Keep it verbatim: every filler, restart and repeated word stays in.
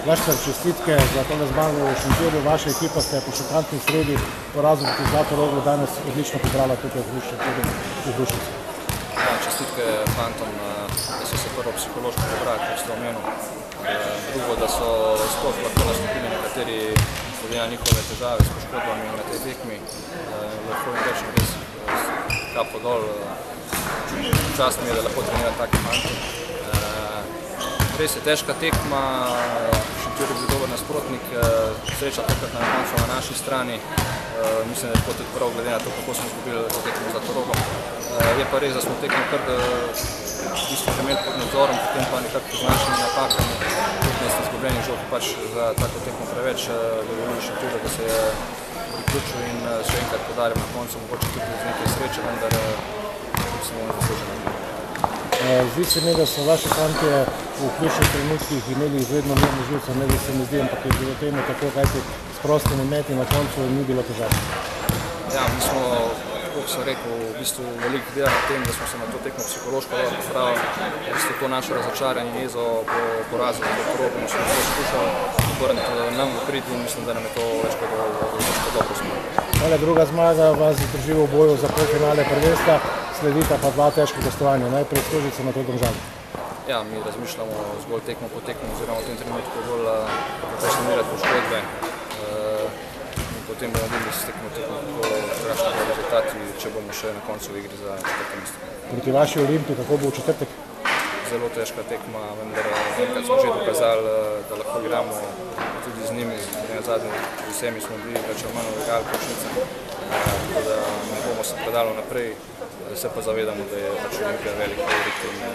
Gašper, čestitke za tole zmago v Šentjurju. Vaša ekipa ste po šokantni sredi porazu proti Zlatoroglu danes odlično pobrala tukaj v Hrušici. Ja, čestitke fantom, da so se prvo psihološko pobrali, kot ste omenili. Drugo, da so sploh lahko nastopili nekateri glede na njihove težave s poškodbami na tej tekmi. Lahko jim rečem res kapo dol. Čast mi je, da lahko treniram taki fanti. Res je težka tekma, Šentjur je bil dober nasprotnik, sreča tokrat na koncu na naši strani. Mislim, da je tako tudi prav glede na to, kako smo izgubili to tekmo z Zlatorogom. Je pa res, da smo tekmo kar v bistvu že imeli pod nadzorom, potem pa nekako z našimi napakami, petnajst izgubljenih žog pač za tako tekmo preveč dovolili Šentjurju, da se je priključil in še enkrat podaril na koncu, mogoče tudi z nekaj sreče, vendar smo zasluženi. Zdi se mi, da so vaši fantje v ključnih trenutkih imeli izredno mirno živce, ne da se mi zdi, ampak je bilo temu tako, kajti s prostimi meti na koncu ni bilo težav. Ja, mi smo, kot sem rekel, v bistvu veliko delali na tem, da smo se na to tekmo psihološko dobro pripravili. V bistvu to naše razočaranje jezo po porazu z Zlatorogom smo poskušali obrniti nam v prid in mislim, da nam je to več kot dobro smo. Druga zmaga vas drži v boju za polfinale prvenstva. Sledita pa dva težka gostovanja. Najprej Stožica, nato Domžale. Ja, mi razmišljamo zgolj tekmo po tekmo, oziroma v tem trenutku bolj prešimirati poškodbe. In potem bomo videli s tekmo tekmo, kakšni bodo rezultati, če bomo še na koncu v igri za četrto mesto. Proti vaši Olimpiji, kako bo v četrtek? Zelo težka tekma, vendar enkrat smo že dokazali, da lahko igramo tudi z njimi. Zadnji z vsemi smo bili več ali manj igrali končnice, tako da ne bomo se predali naprej. Se pa zavedamo, da je pač Olimpija velik favorit in